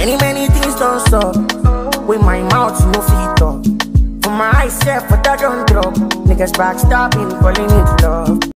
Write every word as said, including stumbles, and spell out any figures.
Many, many things don't stop. With my mouth, no feet up. For my eyes, set for that don't drop. Niggas backstabbing, calling it love.